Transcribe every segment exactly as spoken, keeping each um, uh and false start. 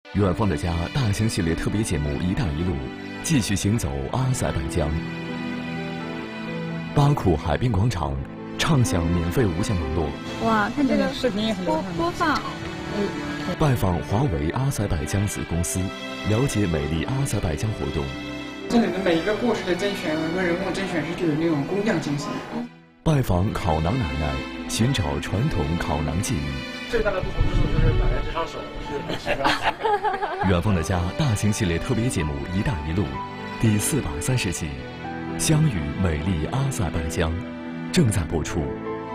远方的家大型系列特别节目“一带一路”继续行走阿塞拜疆。巴库海滨广场畅享免费无线网络。 哇，看这个视频也很播播放。 嗯。 拜访华为阿塞拜疆子公司，了解美丽阿塞拜疆活动。 这里的每一个故事的甄选和人物甄选是具有那种工匠精神。 拜访烤馕奶奶，寻找传统烤馕记忆。 最大的不同之处就是奶奶这双手是很长。 远方的家大型系列特别节目“一带一路”第四百三十集，相遇美丽阿塞拜疆，正在播出。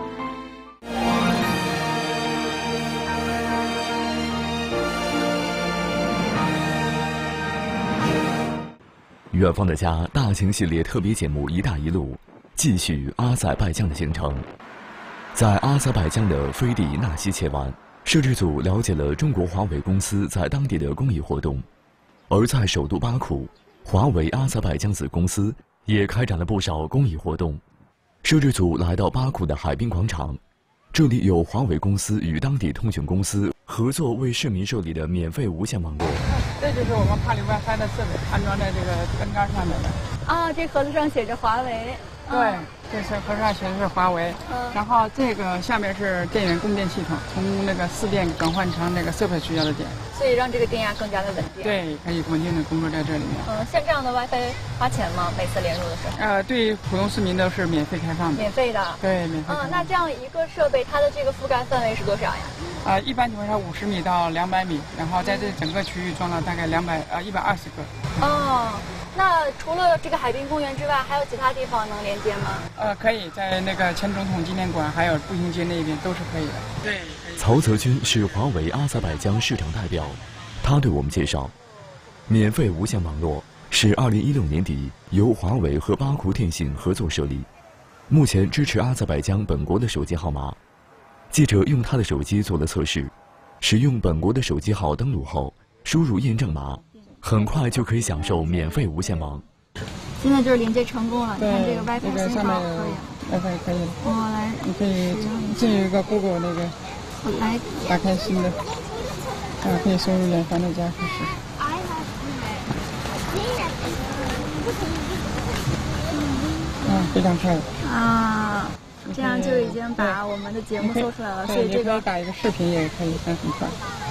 远方的家大型系列特别节目“一带一路”继续阿塞拜疆的行程。在阿塞拜疆的菲蒂纳西切湾，摄制组了解了中国华为公司在当地的公益活动；而在首都巴库，华为阿塞拜疆子公司也开展了不少公益活动。摄制组来到巴库的海滨广场，这里有华为公司与当地通讯公司合作为市民设立的免费无线网络。 这就是我们帕里 WiFi 的设备，安装在这个灯杆上面的。 啊，这盒子上写着华为。 对，这是盒上写的是华为。嗯。然后这个下面是电源供电系统，从那个四电转换成那个设备需要的电。 所以让这个电压更加的稳定。 对，可以稳定的工作在这里面。 嗯，像这样的 WiFi 花钱吗？每次连入的时候？ 呃，对普通市民都是免费开放的。 免费的。 对，免费。 嗯，那这样一个设备，它的这个覆盖范围是多少呀？ 呃，一般情况下五十米到两百米，然后在这整个区域装了大概两百呃一百二十个。 哦，那除了这个海滨公园之外，还有其他地方能连接吗？ 呃，可以在那个前总统纪念馆，还有步行街那边都是可以的。对。 曹泽军是华为阿塞拜疆市场代表，他对我们介绍，免费无线网络是二零一六年底由华为和巴库电信合作设立，目前支持阿塞拜疆本国的手机号码。记者用他的手机做了测试，使用本国的手机号登录后，输入验证码，很快就可以享受免费无线网。 现在就是连接成功了，你看这个 WiFi 信号可以 ，WiFi 可以了。 我来， 你可以进一个 Google 那个， 我来打开新的，啊，可以输入远方的家开始。啊，非常快。啊。 这样就已经把我们的节目做出来了，所以这个打一个视频也可以，但很快。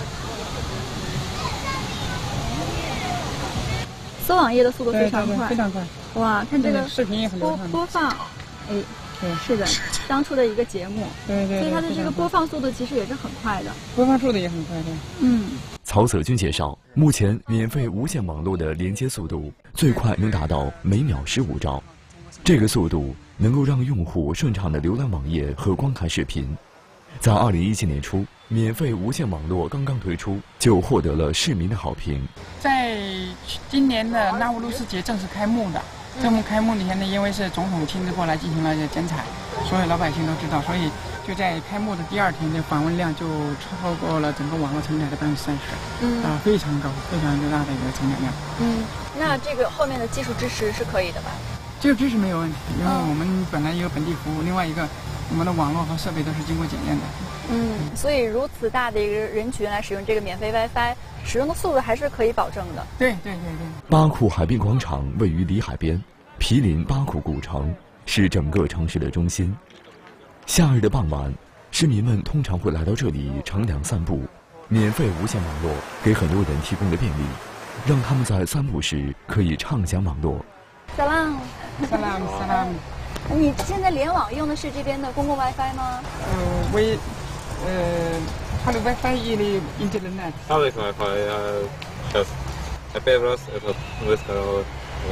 搜网页的速度非常快， 非常快。 哇，看这个视频也很播播放，哎，对，是的，当初的一个节目， 对对， 所以它的这个播放速度其实也是很快的， 播放速度也很快的。 嗯。 曹泽军介绍，目前免费无线网络的连接速度最快能达到每秒十五兆，这个速度能够让用户顺畅地浏览网页和观看视频。在二零一七年初，免费无线网络刚刚推出，就获得了市民的好评。 在今年的纳乌鲁斯节正式开幕的，正式开幕那天呢，因为是总统亲自过来进行了剪彩，所有老百姓都知道，所以就在开幕的第二天，这访问量就超过了整个网络承载的百分之三十，嗯，啊，非常高，非常大的一个承载量。 嗯，那这个后面的技术支持是可以的吧？ 这个支持没有问题，因为我们本来也有本地服务，另外一个我们的网络和设备都是经过检验的。 嗯，所以如此大的一个人群来使用这个免费 WiFi， 使用的速度还是可以保证的。 对对对对。 巴库海滨广场位于里海边，毗邻巴库古城，是整个城市的中心。夏日的傍晚，市民们通常会来到这里乘凉散步。免费无线网络给很多人提供了便利，让他们在散步时可以畅享网络。 萨拉姆， 萨拉姆，萨拉姆。 你现在联网用的是这边的公共 WiFi 吗？ 呃，微，呃，它的 WiFi или интернет? Public WiFi, сейчас. Первый раз этот выстроил,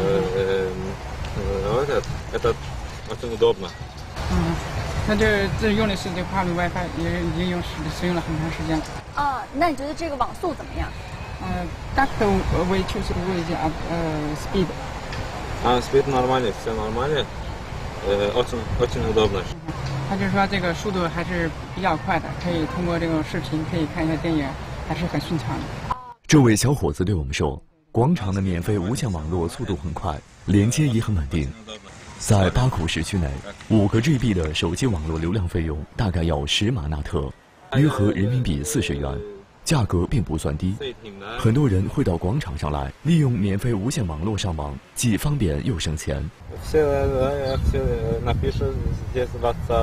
этот, это очень удобно. 嗯，那这这用的是这 Public WiFi， 也已经用使使用了很长时间了。 啊，那你觉得这个网速怎么样？ 呃，так вы чувствуете speed? А, speed нормальный, все нормально. Очень, очень удобно. 他就是说这个速度还是比较快的，可以通过这种视频可以看一下电影，还是很顺畅的。 这位小伙子对我们说，广场的免费无线网络速度很快，连接也很稳定。在巴库市区内，五个 G B 的手机网络流量费用大概要十马纳特，约合人民币四十元， 价格并不算低，很多人会到广场上来，利用免费无线网络上网，既方便又省钱。 Все, все напишут здесь WhatsApp,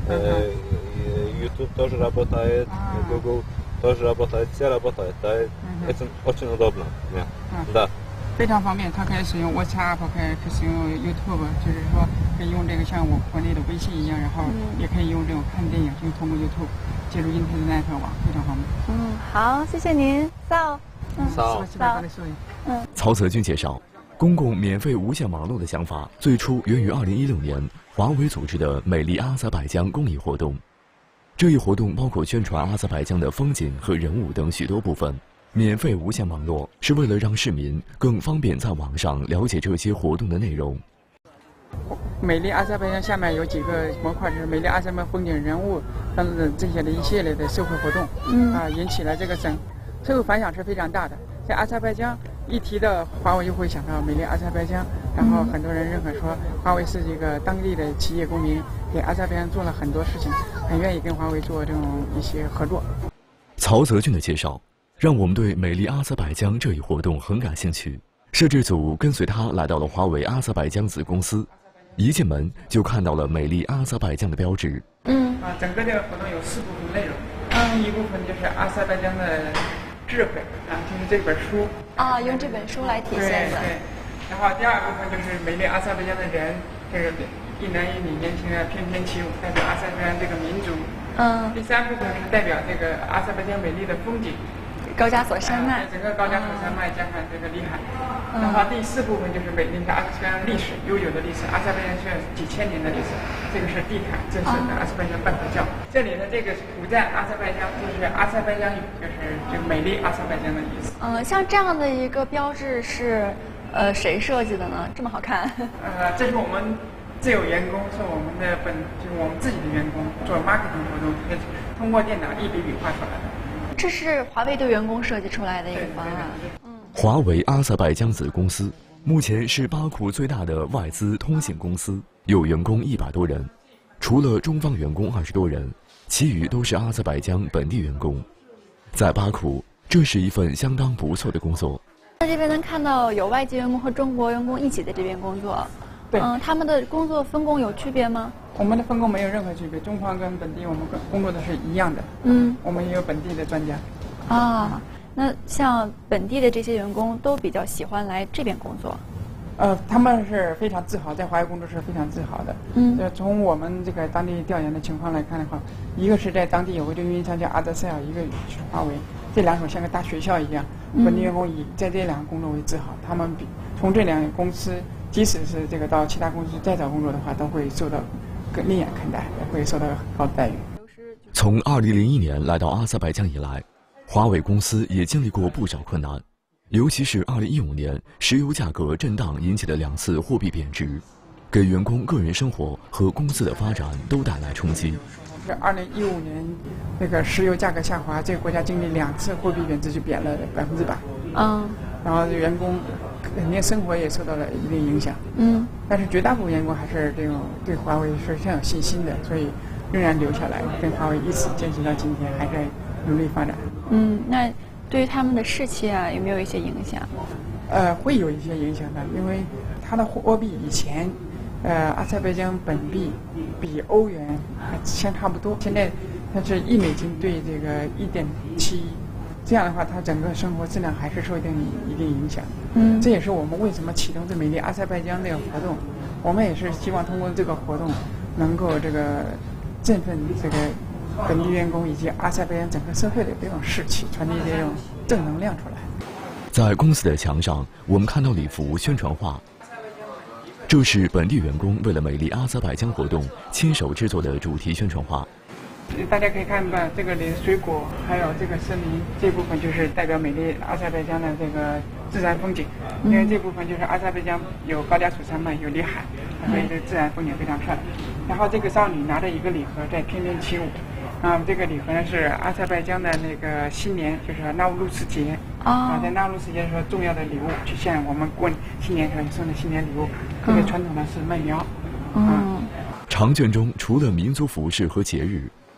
YouTube тоже работает, Google тоже работает, все работает, да, это очень удобно, да. 非常方便，它可以使用 WhatsApp， 可以可以使用 YouTube， 就是说可以用这个像我国内的微信一样，然后也可以用这种看电影，就通过 YouTube 接入 Internet 网，非常方便。 嗯，好，谢谢您，扫。 嗯，扫，扫。 嗯， 曹泽军介绍，公共免费无线网络的想法最初源于二零一六年华为组织的美丽阿塞拜疆公益活动。这一活动包括宣传阿塞拜疆的风景和人物等许多部分。免费无线网络是为了让市民更方便在网上了解这些活动的内容。 美丽阿塞拜疆下面有几个模块，就是美丽阿塞拜疆风景、人物等等这些的一系列的社会活动，嗯啊，引起了这个整社会反响是非常大的。在阿塞拜疆一提到华为，就会想到美丽阿塞拜疆，然后很多人认可说华为是这个当地的企业公民，给阿塞拜疆做了很多事情，很愿意跟华为做这种一些合作。 曹泽军的介绍让我们对美丽阿塞拜疆这一活动很感兴趣。摄制组跟随他来到了华为阿塞拜疆子公司，一进门就看到了美丽阿塞拜疆的标志。 嗯啊，整个这个活动有四部分内容。嗯，第一部分就是阿塞拜疆的智慧啊，就是这本书啊，用这本书来体现的。 对对。然后第二部分就是美丽阿塞拜疆的人，这个一男一女年轻人翩翩起舞，代表阿塞拜疆这个民族。嗯。第三部分是代表这个阿塞拜疆美丽的风景。 高加索山脉， 整个高加索山脉加上这个里海，然后第四部分就是美丽的阿塞拜疆历史悠久的历史，阿塞拜疆是几千年的历史，这个是地坎，这是阿塞拜疆半佛教。这里的这个古赞阿塞拜疆就是阿塞拜疆语，就是就美丽阿塞拜疆的意思。 嗯，像这样的一个标志是，呃，谁设计的呢？这么好看？ 呃，这是我们自有员工，是我们的本就是我们自己的员工做 marketing 活动，通过电脑一笔笔画出来的。 这是华为对员工设计出来的一个方案。 嗯，华为阿塞拜疆子公司目前是巴库最大的外资通信公司，有员工一百多人，除了中方员工二十多人，其余都是阿塞拜疆本地员工。在巴库，这是一份相当不错的工作。 在这边能看到有外籍员工和中国员工一起在这边工作。 对， 嗯，他们的工作分工有区别吗？ 我们的分工没有任何区别，中方跟本地我们工作的是一样的。嗯，我们也有本地的专家。 啊，那像本地的这些员工都比较喜欢来这边工作。 呃，他们是非常自豪，在华为工作是非常自豪的。嗯，呃，从我们这个当地调研的情况来看的话，一个是在当地有个这个运营商叫阿德塞尔，一个是华为，这两所像个大学校一样，本地员工以在这两个工作为自豪。他们比从这两个公司，即使是这个到其他公司再找工作的话，都会受到更另眼看待，也会受到很高的待遇。 从二零零一年来到阿塞拜疆以来，华为公司也经历过不少困难，尤其是二零一五年石油价格震荡引起的两次货币贬值，给员工个人生活和公司的发展都带来冲击。 是二零一五年那个石油价格下滑，这个国家经历两次货币贬值，就贬了百分之百。嗯，然后员工肯定生活也受到了一定影响。嗯，但是绝大部分员工还是这种对华为是非常有信心的，所以仍然留下来，跟华为一起坚持到今天，还在努力发展。 嗯，那对于他们的士气啊，有没有一些影响？ 呃，会有一些影响的，因为它的货币以前，呃，阿塞拜疆本币比欧元相差不多，现在它是一美金兑这个一点七一，这样的话，它整个生活质量还是受一定一定影响。嗯，这也是我们为什么启动这美丽阿塞拜疆这个活动，我们也是希望通过这个活动，能够这个振奋这个本地员工以及阿塞拜疆整个社会的这种士气，传递这种正能量出来。 在公司的墙上，我们看到了一幅宣传画，这是本地员工为了美丽阿塞拜疆活动亲手制作的主题宣传画。 大家可以看到，这个里的水果还有这个森林这部分就是代表美丽阿塞拜疆的这个自然风景，因为这部分就是阿塞拜疆有高加索山脉，有里海，所以这自然风景非常漂亮。然后这个少女拿着一个礼盒在翩翩起舞。啊，这个礼盒呢是阿塞拜疆的那个新年，就是纳乌鲁斯节啊，在纳乌鲁斯节的时候重要的礼物，就像我们过新年时候送的新年礼物。这个传统呢是麦苗。 嗯，长卷中除了民族服饰和节日，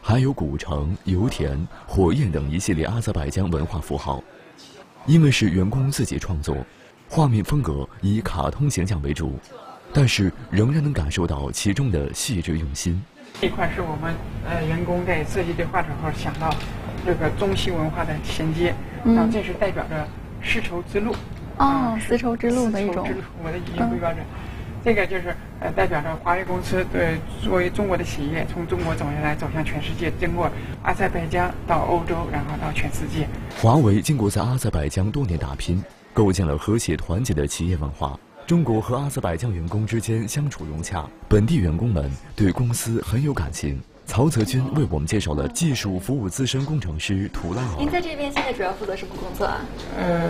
还有古城、油田、火焰等一系列阿塞拜疆文化符号。因为是员工自己创作，画面风格以卡通形象为主，但是仍然能感受到其中的细致用心。 这块是我们呃员工在设计这画的时候想到这个中西文化的衔接，然后这是代表着丝绸之路。 哦，丝绸之路的一种。 丝绸之路，我的语音不标准。嗯这个就是呃代表着华为公司对作为中国的企业从中国走下来走向全世界，经过阿塞拜疆到欧洲，然后到全世界。 华为经过在阿塞拜疆多年打拼，构建了和谐团结的企业文化。中国和阿塞拜疆员工之间相处融洽，本地员工们对公司很有感情。曹泽军为我们介绍了技术服务资深工程师图拉尔。 您在这边现在主要负责什么工作啊？ 呃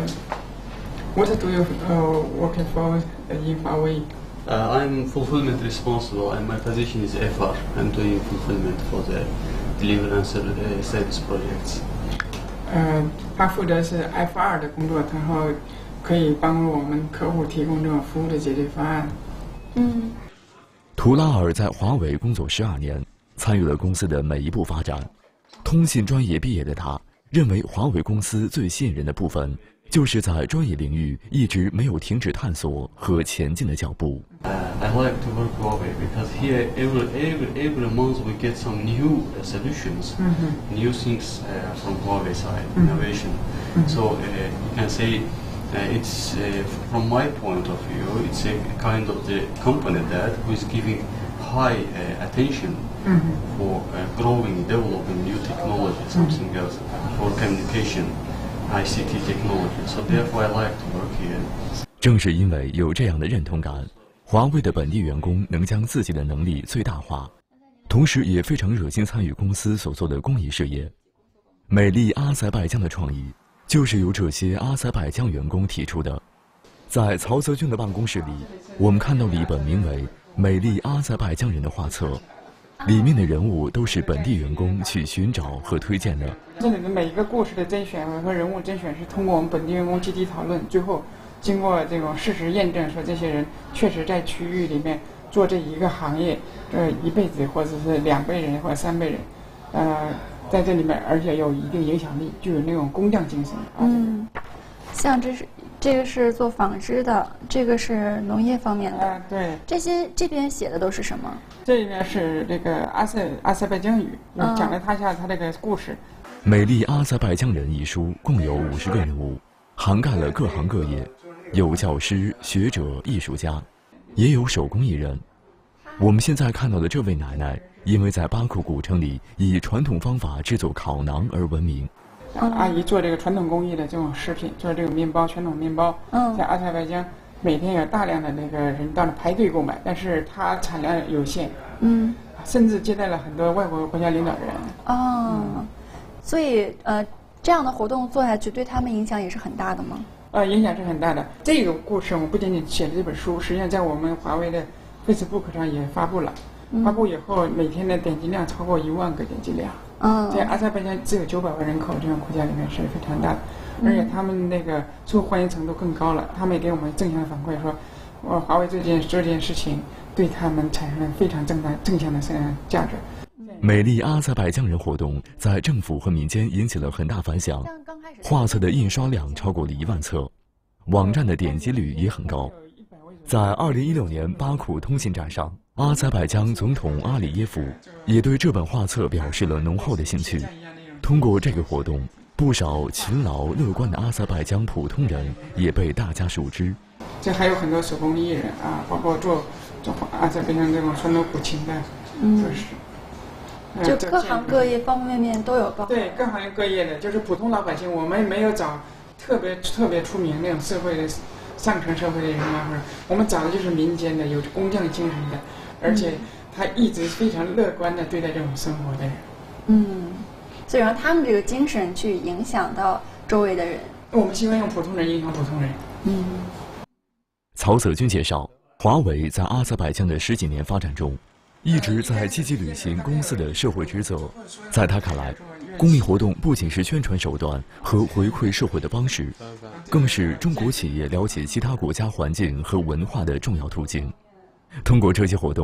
，What do you uh, working for in Huawei? Uh, I'm fulfillment responsible, and my position is F R. I'm doing fulfillment for the delivery and service projects. 呃，他负责是 F R 的工作，然后可以帮助我们客户提供这种服务的解决方案。 嗯， 图拉尔在华为工作十二年，参与了公司的每一步发展。通信专业毕业的他，认为华为公司最吸引人的部分，就是在专业领域一直没有停止探索和前进的脚步。 Uh, I like to work Huawei because here every every every month we get some new uh, solutions, mm-hmm. new things uh, from Huawei side, mm-hmm. innovation. Mm-hmm. So uh, you can say uh, it's uh, from my point of view, it's a kind of the company that who is giving high uh, attention mm-hmm. for uh, growing, developing new technology, something mm-hmm. else for communication.I C T technology, so therefore I like to work here. 正是因为有这样的认同感，华为的本地员工能将自己的能力最大化，同时也非常热心参与公司所做的公益事业。美丽阿塞拜疆的创意，就是由这些阿塞拜疆员工提出的。在曹泽军的办公室里，我们看到了一本名为《美丽阿塞拜疆人》的画册。里面的人物都是本地员工去寻找和推荐的。 这里的每一个故事的甄选和人物甄选是通过我们本地员工集体讨论，最后经过这种事实验证，说这些人确实在区域里面做这一个行业，呃，一辈子或者是两辈人或者三辈人，呃，在这里面而且有一定影响力，就有那种工匠精神。 嗯，像这是。这个是做纺织的，这个是农业方面的。 啊，对。 这些这边写的都是什么？ 这里面是这个阿塞阿塞拜疆语，嗯、讲了他一下他这个故事。 《美丽阿塞拜疆人》一书共有五十个人物，涵盖了各行各业，有教师、学者、艺术家，也有手工艺人。我们现在看到的这位奶奶，因为在巴库古城里以传统方法制作烤馕而闻名。 阿姨做这个传统工艺的这种食品，做这个面包，传统面包，在阿塞拜疆每天有大量的那个人到那排队购买，但是它产量有限，嗯，甚至接待了很多外国国家领导人。 哦，嗯、所以呃，这样的活动做下去，对他们影响也是很大的吗？ 呃，影响是很大的。这个故事我们不仅仅写了这本书，实际上在我们华为的 Facebook 上也发布了。嗯、发布以后，每天的点击量超过一万个点击量。嗯，在阿塞拜疆只有九百万人口这种国家里面是非常大的，嗯、而且他们那个受欢迎程度更高了。他们也给我们正向的反馈说，我华为这件这件事情对他们产生了非常正大正向的价值。 美丽阿塞拜疆人活动在政府和民间引起了很大反响，画册的印刷量超过了一万册，网站的点击率也很高。在二零一六年巴库通信展上，阿塞拜疆总统阿里耶夫也对这本画册表示了浓厚的兴趣。通过这个活动，不少勤劳乐观的阿塞拜疆普通人也被大家熟知。 这还有很多手工艺人啊，包括做做阿塞拜疆这种传统古琴的，嗯，就是。 就各行各业方方面面都有包。 对，各行各业的，就是普通老百姓，我们没有找特别特别出名那种社会的上层社会的人啊，或者我们找的就是民间的有工匠精神的，而且他一直非常乐观的对待这种生活的人。 嗯，所以让他们这个精神去影响到周围的人。 我们希望用普通人影响普通人。 嗯。 曹泽军介绍，华为在阿塞拜疆的十几年发展中，一直在积极履行公司的社会职责。在他看来，公益活动不仅是宣传手段和回馈社会的方式，更是中国企业了解其他国家环境和文化的重要途径。通过这些活动，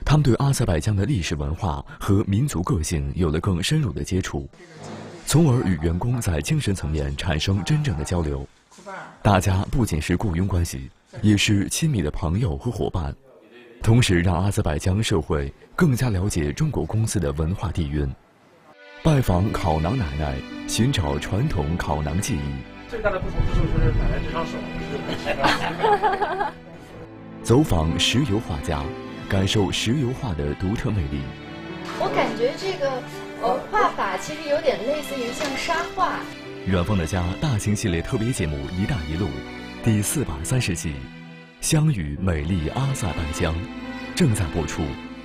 他们对阿塞拜疆的历史文化和民族个性有了更深入的接触，从而与员工在精神层面产生真正的交流。大家不仅是雇佣关系，也是亲密的朋友和伙伴，同时让阿塞拜疆社会更加了解中国公司的文化底蕴。拜访烤馕奶奶，寻找传统烤馕记忆。 最大的不同之处就是奶奶这双手是。 走访石油画家，感受石油画的独特魅力。 我感觉这个呃画法其实有点类似于像沙画。 远方的家大型系列特别节目《一带一路》第四百三十集，相遇美丽阿塞拜疆，正在播出。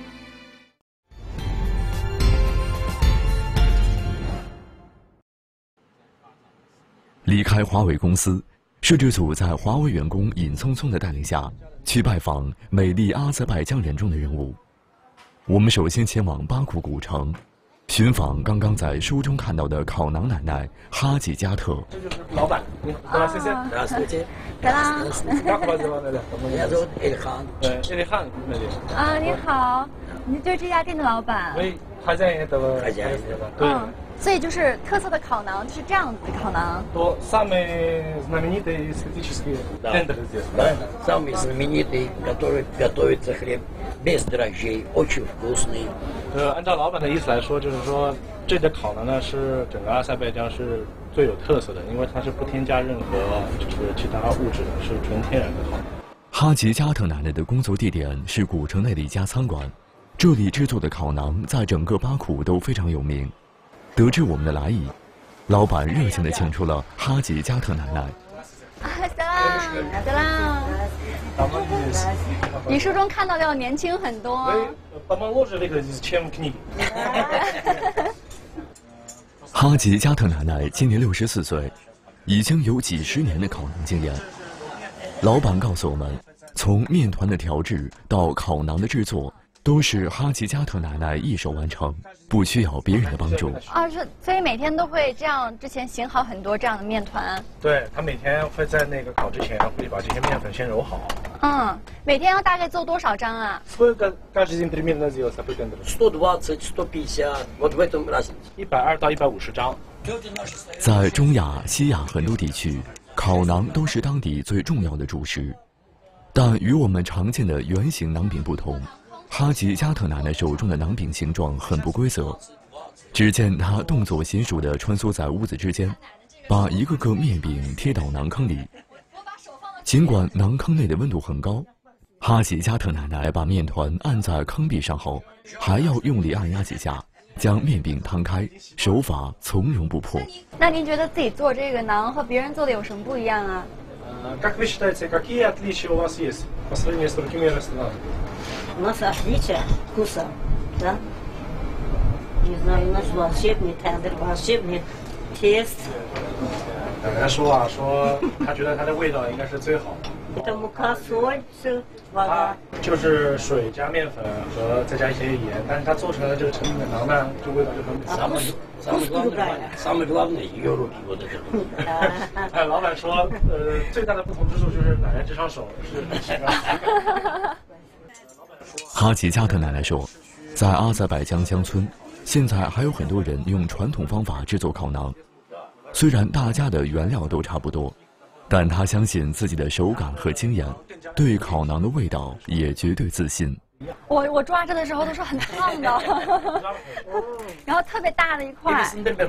离开华为公司，摄制组在华为员工尹聪聪的带领下，去拜访美丽阿塞拜疆人中的人物。我们首先前往巴库古城，寻访刚刚在书中看到的烤馕奶奶哈吉加特。 这就是老板，你好，谢谢。 Здравствуйте. Как вас зовут? Меня зовут Эльхан. Эльхан, наверное. 啊，你好，你就是这家店的老板。 Вы хозяин этого. Хозяин. 对。 所以就是特色的烤馕就是这样子的烤馕。 То самые знаменитые эстетические тендеры здесь, правильно? Самый знаменитый, который готовится хлеб без дрожжей, очень вкусный. 呃，按照老板的意思来说，就是说这个烤馕呢是整个阿塞拜疆是最有特色的，因为它是不添加任何就是其他物质的，是纯天然的烤馕。 哈吉加特奶奶的工作地点是古城内的一家餐馆，这里制作的烤馕在整个巴库都非常有名。 得知我们的来意，老板热情地请出了哈吉加特奶奶。 啊，萨拉，萨拉。比书中看到的要年轻很多。 哈吉加特奶奶今年六十四岁，已经有几十年的烤馕经验。老板告诉我们，从面团的调制到烤馕的制作， 都是哈吉加特奶奶一手完成，不需要别人的帮助。 啊，是，所以每天都会这样，之前醒好很多这样的面团。 对，他每天会在那个烤之前会把这些面粉先揉好。 嗯，每天要大概做多少张啊？ Сколько каждый день примерно делается тендер? сто двадцать, сто пятьдесят, вот в этом разница. 一百二到一百五十张。 在中亚、西亚很多地区，烤馕都是当地最重要的主食，但与我们常见的圆形馕饼不同。 哈吉加特奶奶手中的馕饼形状很不规则，只见她动作娴熟地穿梭在屋子之间，把一个个面饼贴到馕坑里。尽管馕坑内的温度很高，哈吉加特奶奶把面团按在坑壁上后，还要用力按压几下，将面饼摊开，手法从容不迫。 那您觉得自己做这个馕和别人做的有什么不一样啊？ Как вы считаете, какие отличия у вас есть по сравнению с другими ресторанами? У нас отличие вкуса, да? Не знаю, у нас волшебный тендер, волшебный тест. 奶奶说啊，说她觉得它的味道应该是最好的。 Это мука, соль, все, вода. 就是水加面粉和再加一些盐，但是它做成的这个成品的馕呢，就味道就很不错。 Самое главное, самое главное ее руки вот это. 哎，老板说，呃，最大的不同之处就是奶奶这双手是很奇怪。 哈吉加特奶奶说，在阿塞拜疆乡村，现在还有很多人用传统方法制作烤馕。虽然大家的原料都差不多，但她相信自己的手感和经验，对烤馕的味道也绝对自信。 我我抓着的时候都是很烫的，然后特别大的一块，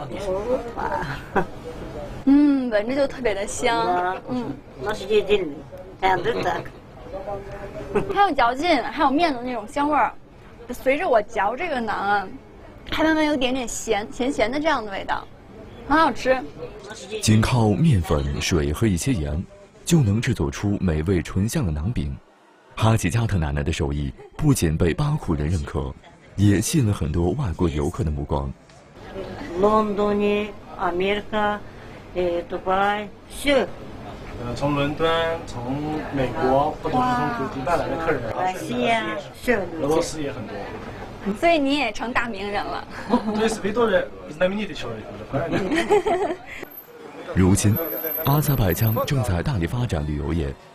嗯，闻着就特别的香，嗯， Наш единный тендер так. 还有嚼劲，还有面的那种香味儿。随着我嚼这个馕啊，还慢慢有点点咸咸咸的这样的味道，很好吃。 仅靠面粉、水和一些盐，就能制作出美味醇香的馕饼。 哈吉加特奶奶的手艺不仅被巴库人认可，也吸引了很多外国游客的目光。 Лондоне, Америка, Дубай, все. 呃，从伦敦、从美国或者是从迪拜来的客人， Россия, все. 俄罗斯也很多。 所以你也成大名人了。 То есть вы тоже знаменитый человек, правильно? 如今，阿塞拜疆正在大力发展旅游业。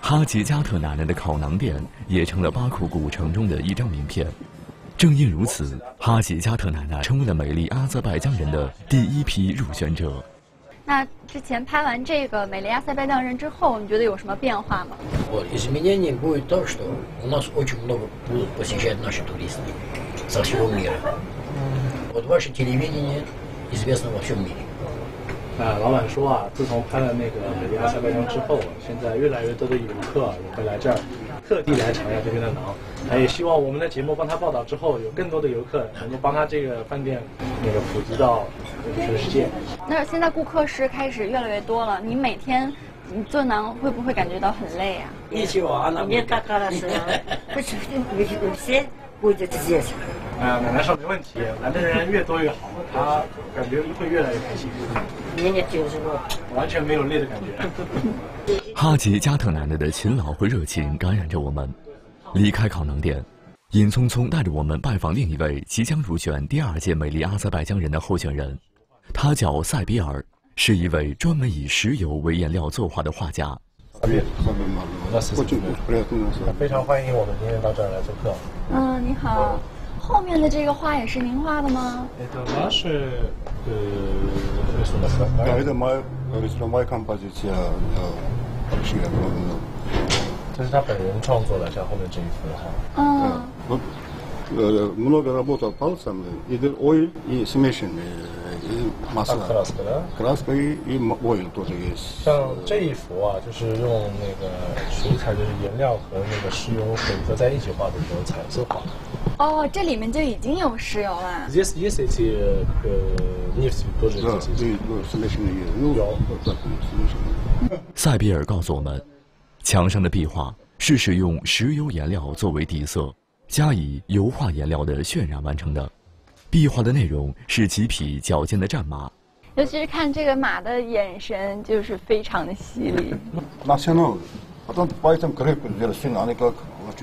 哈吉加特奶奶的烤馕店也成了巴库古城中的一张名片。正因如此，哈吉加特奶奶成为了美丽阿塞拜疆人的第一批入选者。 那之前拍完这个《美丽阿塞拜疆人》之后，你觉得有什么变化吗？ Изменение будет то, что у нас очень много будут посещать наши туристы со всего мира. Вот ваше телевидение известно во всем мире. 啊，老板说啊，自从拍了那个《美丽阿塞拜疆》之后，现在越来越多的游客也会来这儿，特地来尝一下这边的馕。他也希望我们的节目帮他报道之后，有更多的游客能够帮他这个饭店那个普及到全世界。 那现在顾客是开始越来越多了，你每天你做馕会不会感觉到很累啊？ Ничего, она Мне так хорошо. Почему все будут здесь? 啊，奶奶说没问题，来的人越多越好，他感觉会越来越开心。 Мне не тяжело. 完全没有累的感觉。 哈吉加特奶奶的勤劳和热情感染着我们。离开烤馕店，尹聪聪带着我们拜访另一位即将入选第二届美丽阿塞拜疆人的候选人，他叫塞比尔，是一位专门以石油为颜料作画的画家。 非常欢迎我们今天到这儿来做客。 嗯，你好。后面的这个画也是您画的吗？ Это наши рисунок. Да, это моя, моя композиция. 这是他本人创作的，像后面这一幅的画。 嗯。 Вот много работал пальцами, и ойл, и смешанный, и масла. краска, да? Краска и, и ойл тоже есть. 像这一幅啊，就是用那个水彩，就是颜料和那个石油混合在一起画的这种彩色画。 哦，这里面就已经有石油了。 Здесь есть эти нефть тоже. Да, и смешанный, ну, вот так смешанный. 塞比尔告诉我们，墙上的壁画是使用石油颜料作为底色，加以油画颜料的渲染完成的。壁画的内容是几匹矫健的战马， 尤其是看这个马的眼神，就是非常的犀利。 Национал. Потом поэтому крепко делать, они как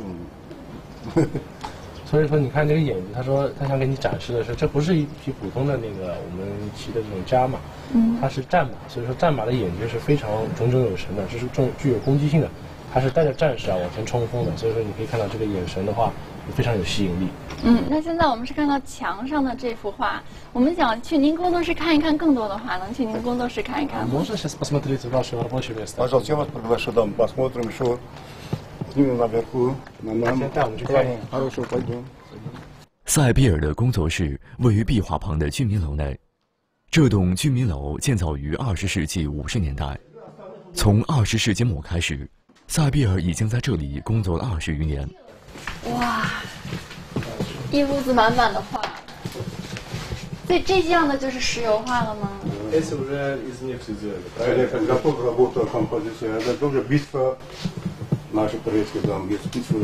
очень. 所以说，你看这个眼睛，他说他想给你展示的是，这不是一匹普通的那个我们骑的这种家马，嗯，它是战马。所以说，战马的眼睛是非常炯炯有神的，这是重具有攻击性的，它是带着战士啊往前冲锋的。所以说，你可以看到这个眼神的话，非常有吸引力。 嗯，那现在我们是看到墙上的这幅画，我们想去您工作室看一看更多的画，能去您工作室看一看吗？ Можно сейчас посмотреть ваше рабочее место? Пожалуйста, я вас приглашу, там посмотрим, что снимем наверху. На нам. Хорошо, пойдем. 塞比尔的工作室位于壁画旁的居民楼内。这栋居民楼建造于二十世纪五十年代，从二十世纪末开始，塞比尔已经在这里工作了二十余年。 哇，一屋子满满的画，所以这样的就是石油画了吗？ Эти уже из нефти сделали. Это готова работа композиция. Это тоже битва наших предков, там есть битва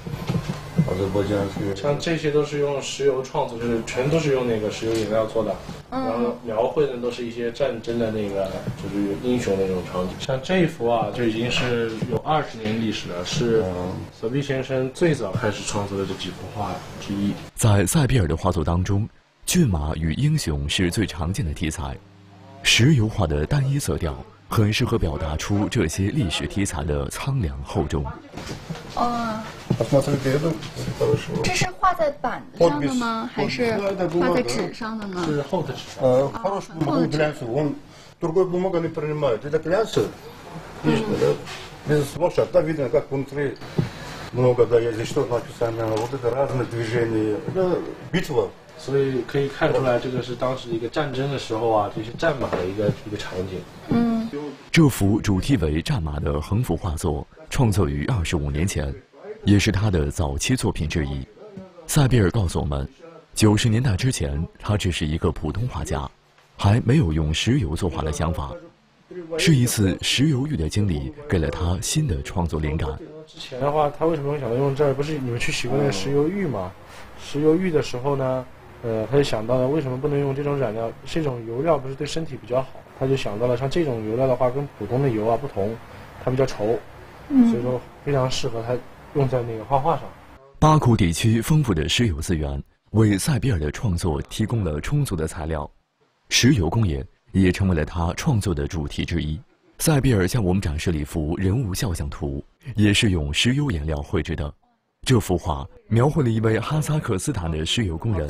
азербайджанская. 像这些都是用石油创作，就是全都是用那个石油颜料做的，然后描绘的都是一些战争的那个，就是英雄那种场景。像这一幅啊，就已经是有二十年历史了，是索比先生最早开始创作的这几幅画之一。 在塞比尔的画作当中，骏马与英雄是最常见的题材。石油画的单一色调很适合表达出这些历史题材的苍凉厚重。 哦， Посмотрите, это хорошо. 这是画在板子上的吗？还是画在纸上的呢？ 是厚的纸上。 А, хороший бумагу глянцевый, он другой бумага не принимает. Это глянцевый, видишь, да? Без сморща, так видно, как внутри много, да, если что-то написано, вот это разные движения, это битва. 所以可以看出来，这个是当时一个战争的时候啊，这些战马的一个一个场景。 嗯， 这幅主题为战马的横幅画作创作于二十五年前，也是他的早期作品之一。塞比尔告诉我们，九十年代之前，他只是一个普通画家，还没有用石油作画的想法。是一次石油浴的经历，给了他新的创作灵感。 之前的话，他为什么会想到用这儿？不是你们去洗过那个石油浴吗？石油浴的时候呢？ 呃，他就想到了为什么不能用这种染料？这种油料不是对身体比较好？他就想到了像这种油料的话，跟普通的油啊不同，它比较稠，嗯、所以说非常适合他用在那个画画上。 巴库地区丰富的石油资源为塞比尔的创作提供了充足的材料，石油工业也成为了他创作的主题之一。 塞比尔向我们展示了一幅人物肖像图，也是用石油颜料绘制的。这幅画描绘了一位哈萨克斯坦的石油工人。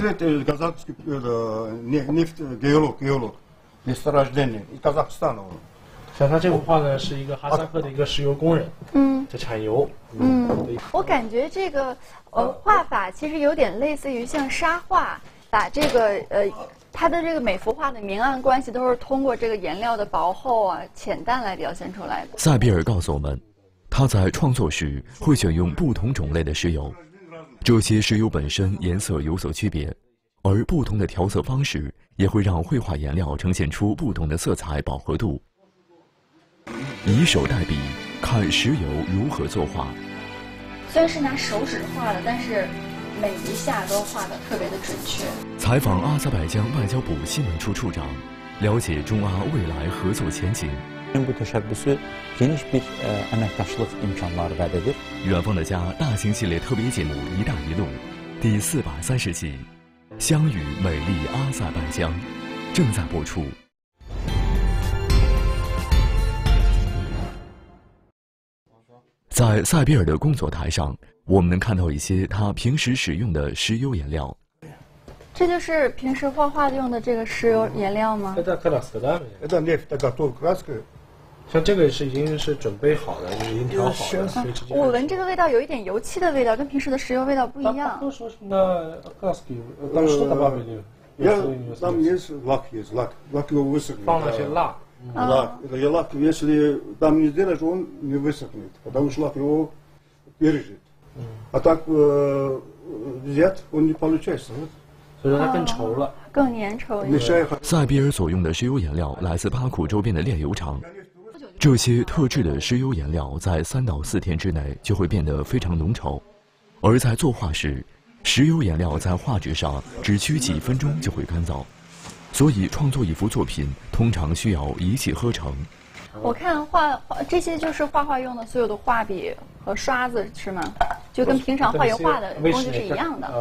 像他这幅画呢，是一个哈萨克的一个石油工人，嗯，在产油。 嗯，我感觉这个呃画法其实有点类似于像沙画，把这个呃它的这个每幅画的明暗关系都是通过这个颜料的薄厚啊、浅淡来表现出来的。 塞比尔告诉我们，他在创作时会选用不同种类的石油，这些石油本身颜色有所区别，而不同的调色方式也会让绘画颜料呈现出不同的色彩饱和度。以手代笔，看石油如何作画。 虽然是拿手指画的，但是每一下都画得特别的准确。 采访阿塞拜疆外交部新闻处处长，了解中阿未来合作前景。远方的家大型系列特别节目《一带一路》第四百三十集，相遇美丽阿塞拜疆，正在播出。在塞比尔的工作台上，我们能看到一些他平时使用的石油颜料。 这就是平时画画用的这个石油颜料吗？ 像这个是已经是准备好的，已经调好了。啊、 我闻这个味道有一点油漆的味道，跟平时的石油味道不一样。 放了些蜡。 Лак. Это лак, если там не сделаешь, он не высохнет, потому что лак его держит. А так э, взять, он не получается. 所以说它更稠了， 更粘稠一点。 塞比尔所用的石油颜料来自巴库周边的炼油厂，这些特制的石油颜料在三到四天之内就会变得非常浓稠，而在作画时，石油颜料在画纸上只需几分钟就会干燥。所以创作一幅作品通常需要一气呵成。 我看画画这些就是画画用的所有的画笔和刷子是吗？就跟平常画油画的工具是一样的。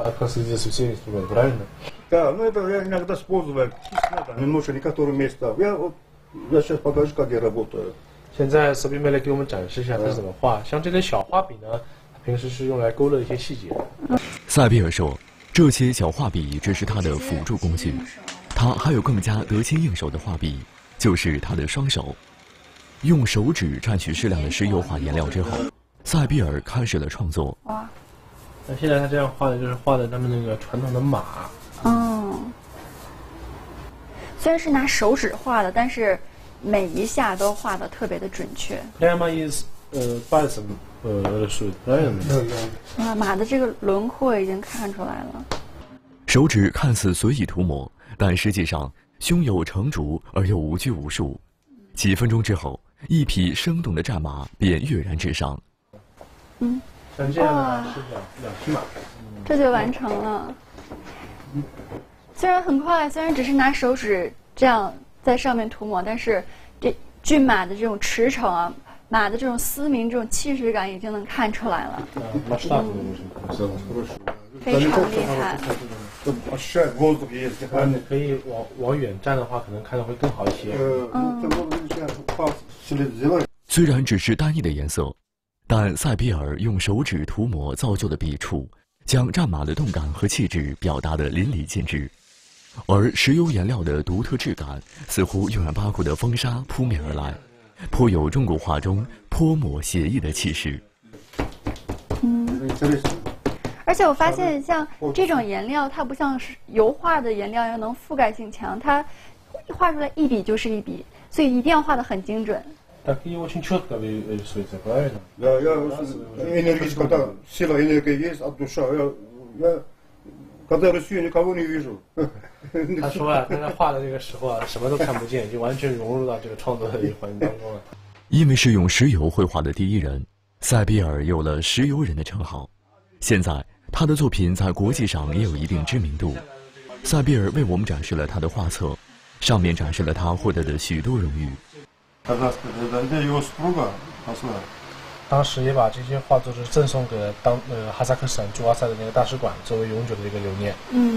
Да, ну это я иногда использую немножко некоторые места. Я я сейчас покажу, как я работаю. 现在斯比梅来给我们展示一下他是怎么画。像这个小画笔呢，平时是用来勾勒一些细节。 塞比尔说，这些小画笔只是他的辅助工具。他还有更加得心应手的画笔，就是他的双手。用手指蘸取适量的石油画颜料之后，塞比尔开始了创作。 哇！ 那现在他这样画的就是画的他们那个传统的马。 嗯。虽然是拿手指画的，但是每一下都画得特别的准确。 Prema is 呃 palcem 呃是 prema。 哇，马的这个轮廓已经看出来了。 手指看似随意涂抹，但实际上胸有成竹而又无拘无束。几分钟之后，一匹生动的战马便跃然纸上。 嗯，像这样的是两两匹马， 这就完成了。虽然很快，虽然只是拿手指这样在上面涂抹，但是这骏马的这种驰骋啊，马的这种嘶鸣、这种气势感已经能看出来了。嗯，非常厉害。 你可以往往远站的话，可能看得会更好一些。 嗯。 虽然只是单一的颜色，但塞比尔用手指涂抹造就的笔触，将战马的动感和气质表达得淋漓尽致。而石油颜料的独特质感，似乎又让巴库的风沙扑面而来，颇有中国画中泼墨写意的气势。 嗯。而且我发现，像这种颜料，它不像是油画的颜料，要能覆盖性强，它画出来一笔就是一笔，所以一定要画得很精准。 Такие очень четко рисуются, правильно? Да, я энергия, когда сила энергии есть от души, я, я когда рисую, никого не вижу. 他说啊，他在画的这个时候啊，什么都看不见，就完全融入到这个创作的环境当中了。 因为是用石油绘画的第一人，塞比尔有了石油人的称号。现在他的作品在国际上也有一定知名度。塞比尔为我们展示了他的画册，上面展示了他获得的许多荣誉。 当时也把这些画作是赠送给当呃哈萨克斯坦驻阿塞的那个大使馆，作为永久的一个留念。 嗯，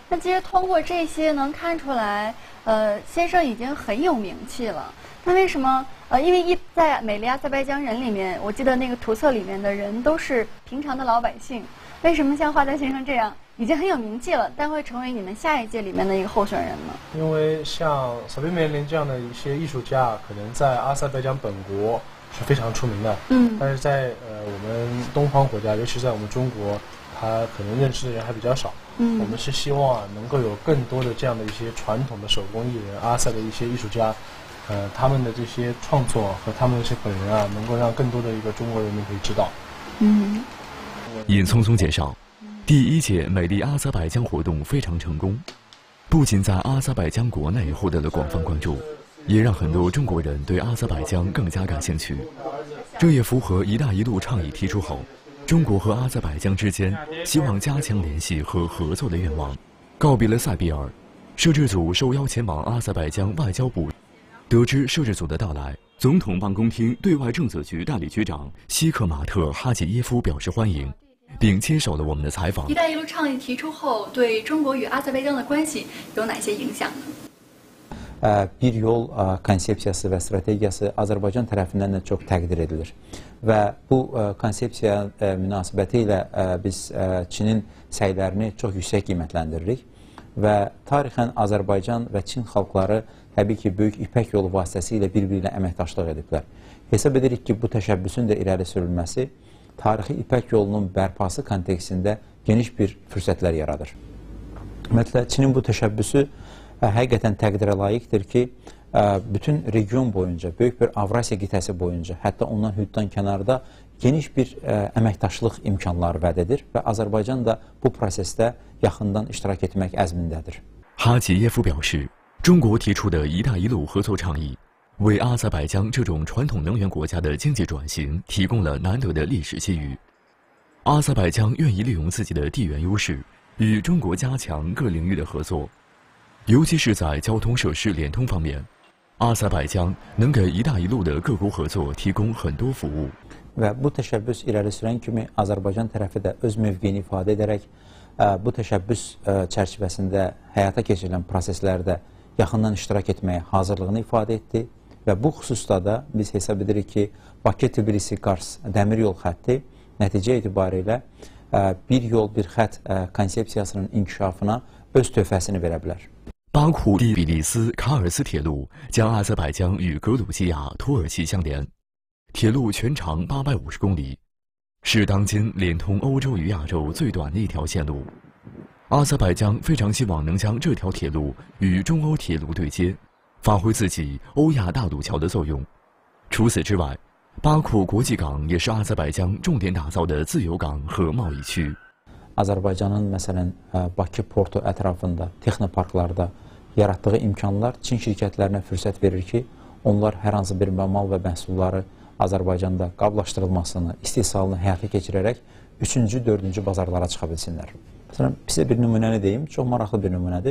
那其实通过这些能看出来，呃，先生已经很有名气了。那为什么？呃，因为一在美丽阿塞拜疆人里面，我记得那个图册里面的人都是平常的老百姓。为什么像华德先生这样已经很有名气了，但会成为你们下一届里面的一个候选人呢？ 因为像萨比梅林这样的一些艺术家，可能在阿塞拜疆本国是非常出名的。 嗯， 但是在呃我们东方国家，尤其在我们中国，他可能认识的人还比较少。 嗯， 我们是希望啊，能够有更多的这样的一些传统的手工艺人，阿塞的一些艺术家。呃，他们的这些创作和他们这些本人啊，能够让更多的一个中国人民可以知道。 嗯， 尹聪聪介绍，第一届美丽阿塞拜疆活动非常成功，不仅在阿塞拜疆国内获得了广泛关注，也让很多中国人对阿塞拜疆更加感兴趣。这也符合“一带一路”倡议提出后，中国和阿塞拜疆之间希望加强联系和合作的愿望。告别了塞比尔，摄制组受邀前往阿塞拜疆外交部。得知摄制组的到来，总统办公厅对外政策局代理局长希克马特·哈吉耶夫表示欢迎，并接受了我们的采访。 “一带一路”倡议提出后，对中国与阿塞拜疆的关系有哪些影响呢？ Bir yol konsepsiyası və strategiyası Azərbaycan tərəfindən də çox təqdir edilir. Və bu konsepsiya münasibəti ilə biz Çinin səylərini çox yüksək qiymətləndiririk. Və tarixən Azərbaycan və Çin xalqları təbii ki, Böyük İpək yolu vasitəsilə bir-biri ilə əməkdaşlıq ediblər. Hesab edirik ki, bu təşəbbüsün də irəli sürülməsi tarixi İpək yolunun bərpası kontekstində geniş bir fürsətlər yaradır. Ümumiyyətlə, Çinin bu təşəbbüsü həqiqətən təqdirə layiqdir ki, bütün region boyunca, böyük bir Avrasiya qitəsi boyunca, hətta ondan hüddən kənarda geniş bir əməkdaşlıq imkanları vəd edir və Azərbaycan da bu prosesdə yaxından iştirak etmək əzmindədir. 哈吉耶夫表示，中国提出的一带一路合作倡议，为阿塞拜疆这种传统能源国家的经济转型提供了难得的历史机遇。阿塞拜疆愿意利用自己的地缘优势，与中国加强各领域的合作，尤其是在交通设施联通方面，阿塞拜疆能给一带一路的各国合作提供很多服务。 Və bu təşəbbüs irəli sürən kimi Azərbaycan tərəfi də öz mövqeyini ifadə edərək bu təşəbbüs çərçivəsində həyata keçirilən proseslərdə yaxından iştirak etməyə hazırlığını ifadə etdi və bu xüsusda da biz hesab edirik ki, Bakı-Tbilisi-Kars dəmir yol xətti nəticə etibarilə bir yol, bir xətt konsepsiyasının inkişafına öz töhfəsini verə bilər. 巴库第比利斯卡尔斯铁路将阿塞拜疆与格鲁吉亚、土耳其相连。 铁路全长八百五十公里，是当今连通欧洲与亚洲最短的一条线路。阿塞拜疆非常希望能将这条铁路与中欧铁路对接，发挥自己欧亚大渡桥的作用。除此之外，巴库国际港也是阿塞拜疆重点打造的自由港和贸易区。 Azərbaycanın məsələn Bakı portu ətrafında, texnoparklarda yaratdığı imkanlar Çin şirkətlərinə fürsət verir ki, onlar hər hansı bir mal və məhsulları Azərbaycanda qablaşdırılmasını, istehsalını həyata keçirərək üçüncü, dördüncü bazarlara çıxa bilsinlər. Məsələn, bizə bir nümunəni deyim, çox maraqlı bir nümunədir.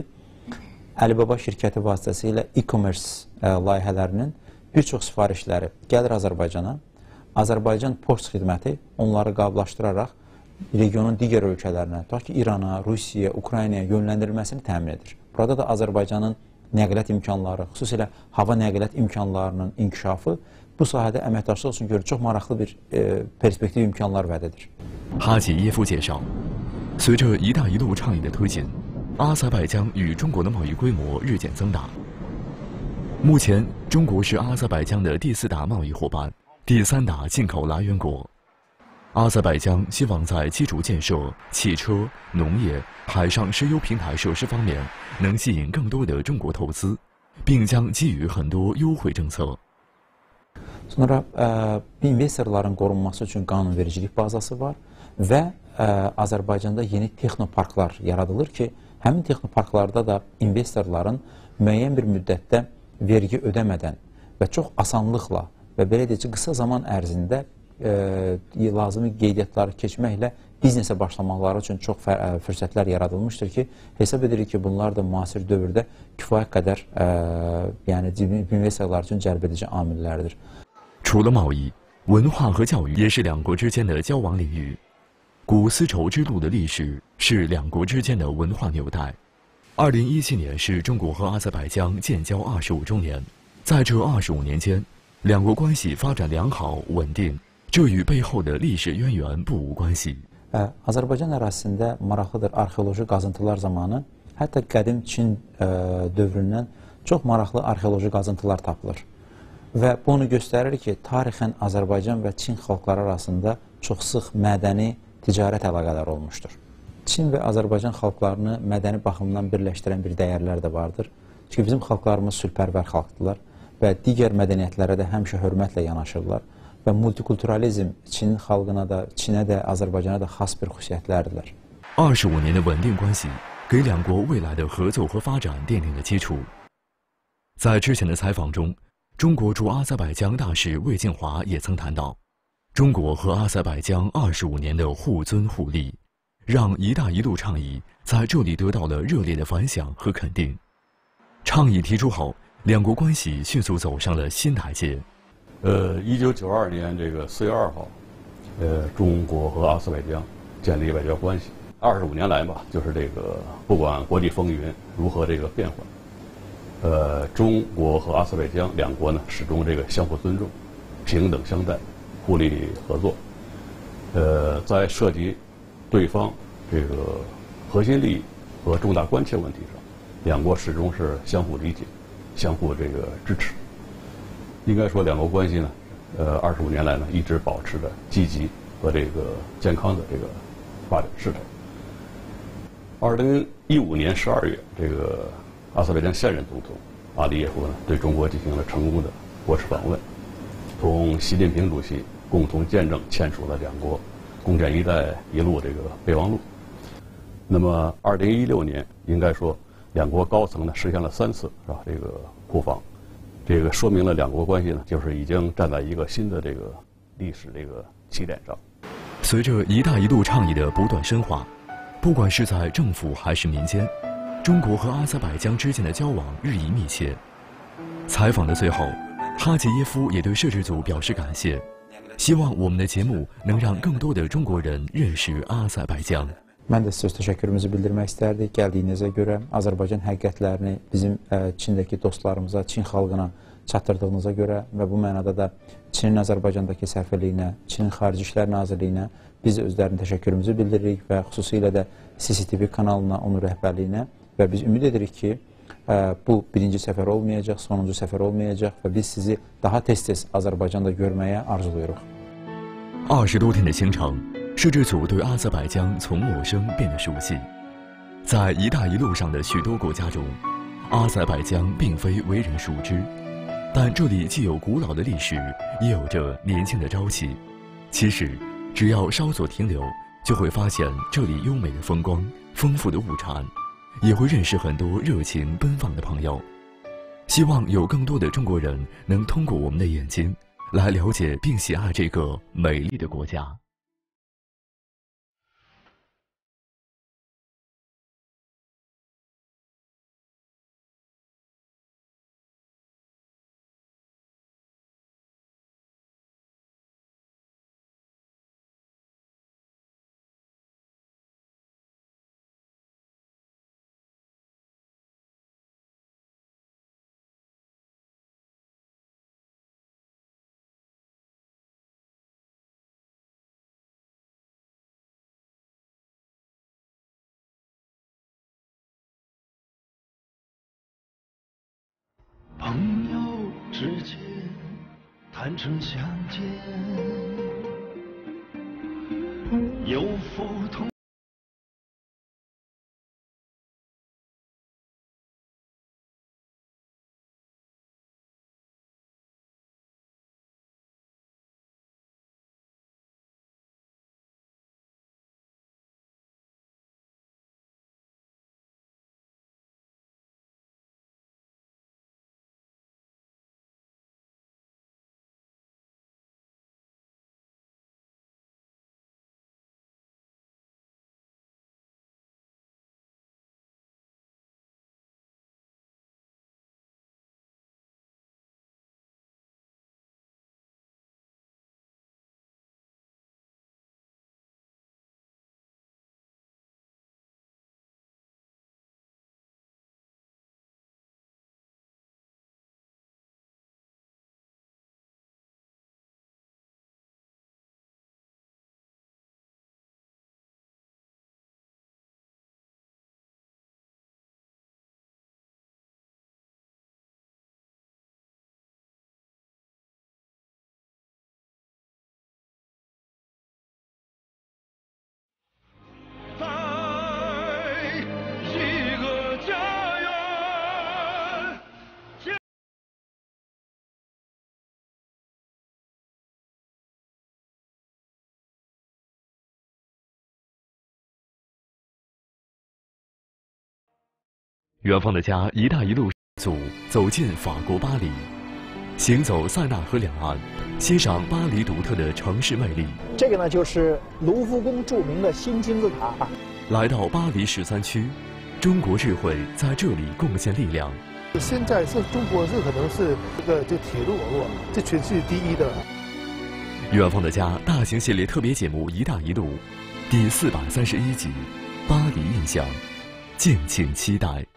Alibaba şirkəti vasitəsilə e-commerce layihələrinin bir çox sifarişləri gəlir Azərbaycana. Azərbaycan poçt xidməti onları qablaşdıraraq regionun digər ölkələrinə, tutaq ki, İrana, Rusiyaya, Ukraynaya yönləndirilməsini təmin edir. Burada da Azərbaycanın nəqliyyat imkanları, xüsusilə hava nəqliyyat imkanlarının inkişafı bu sahədə əməkdaşlıq üçün görə çox maraqlı bir e, perspektiv imkanlar vəd edir. 哈吉耶夫介绍，随着“一带一路”倡议的推进，阿塞拜疆与中国的贸易规模日渐增大。目前，中国是阿塞拜疆的第四大贸易伙伴，第三大进口来源国。阿塞拜疆希望在基础建设、汽车、农业、海上石油平台设施方面能吸引更多的中国投资，并将给予很多优惠政策。 Sonra ə, investorların qorunması üçün qanunvericilik bazası var və ə, Azərbaycanda yeni texnoparklar yaradılır ki, həmin texnoparklarda da investorların müəyyən bir müddətdə vergi ödəmədən və çox asanlıqla və belə deyəcək qısa zaman ərzində ə, lazımi qeydiyyatları keçməklə biznesə başlamaqları üçün çox ə, fürsətlər yaradılmışdır ki, hesab edirik ki, bunlar da müasir dövrdə kifayət qədər ə, yəni investorlar üçün cəlb edici amillərdir. 除了贸易，文化和教育也是两国之间的交往领域。古丝绸之路的历史是两国之间的文化纽带， 二零一七年是中国和阿塞拜疆建交二十五周年，在这二十五年间，两国关系发展良好稳定，这与背后的历史渊源不无关系。 Azərbaycan ərazisində maraqlıdır arxeoloji qazıntılar zamanı, hətta qədim Çin ə, dövründən çox maraqlı arxeoloji qazıntılar tapılır. Və bu onu göstərir ki, tarixən Azərbaycan və Çin xalqları arasında çox sıx mədəni ticarət əlaqələri olmuşdur. Çin və Azərbaycan xalqlarını mədəni baxımdan birləşdirən bir dəyərlər də vardır. Çünki bizim xalqlarımız sülhpərvər xalqdırlar və digər mədəniyyətlərə də həmişə hörmətlə yanaşırlar. Və multikulturalizm Çin xalqına da, Çinə də, Azərbaycana da xas bir xüsusiyyətlərdirlər. 二十五年的稳定关系，给两国未来的合作和发展奠定了基础。在之前的采访中，中国驻阿塞拜疆大使魏晋华也曾谈到，中国和阿塞拜疆二十五年的互尊互利，让“一带一路”倡议在这里得到了热烈的反响和肯定。倡议提出后，两国关系迅速走上了新台阶。 呃，一九九二年这个四月二号，呃，中国和阿塞拜疆建立外交关系。二十五年来吧，就是这个不管国际风云如何这个变化，呃，中国和阿塞拜疆两国呢始终这个相互尊重、平等相待、互利合作。呃，在涉及对方这个核心利益和重大关切问题上，两国始终是相互理解、相互这个支持。 应该说，两国关系呢，呃，二十五年来呢，一直保持着积极和这个健康的这个发展势头。二零一五年十二月，这个阿塞拜疆现任总统阿里耶夫呢，对中国进行了成功的国事访问，同习近平主席共同见证签署了两国共建“一带一路”这个备忘录。那么，二零一六年，应该说，两国高层呢实现了三次是吧？这个互访。 这个说明了两国关系呢，就是已经站在一个新的这个历史这个起点上。 随着“一带一路”倡议的不断深化，不管是在政府还是民间，中国和阿塞拜疆之间的交往日益密切。采访的最后，哈吉耶夫也对摄制组表示感谢，希望我们的节目能让更多的中国人认识阿塞拜疆。 Mən də sizə öz təşəkkürümüzü bildirmək istərdik gəldiyinizə görə, Azərbaycan həqiqətlərini bizim ə, Çindəki dostlarımıza, Çin xalqına çatdırdığınıza görə və bu mənada da Çinin Azərbaycandakı səfirliyinə, Çinin Xarici İşlər Nazirliyinə biz özlərinin təşəkkürümüzü bildiririk və xüsusilə də C C T V kanalına, onun rəhbərliyinə və biz ümid edirik ki, ə, bu birinci səfər olmayacaq, sonuncu səfər olmayacaq və biz sizi daha tez-tez Azərbaycanda görməyə arzuluyuruq. 二十多天的行程。 摄制组对阿塞拜疆从陌生变得熟悉，在“一带一路”上的许多国家中，阿塞拜疆并非为人熟知，但这里既有古老的历史，也有着年轻的朝气。其实，只要稍作停留，就会发现这里优美的风光、丰富的物产，也会认识很多热情奔放的朋友。希望有更多的中国人能通过我们的眼睛，来了解并喜爱这个美丽的国家。 朋友之间坦诚相见，有福同。 远方的家“一带一路”组走进法国巴黎，行走塞纳河两岸，欣赏巴黎独特的城市魅力。 这个呢，就是卢浮宫著名的新金字塔。 来到巴黎十三区，中国智慧在这里贡献力量。 现在是中国是可能是这个这铁路网络，这全世界第一的。 远方的家大型系列特别节目“一带一路”第四百三十一集《巴黎印象》，敬请期待。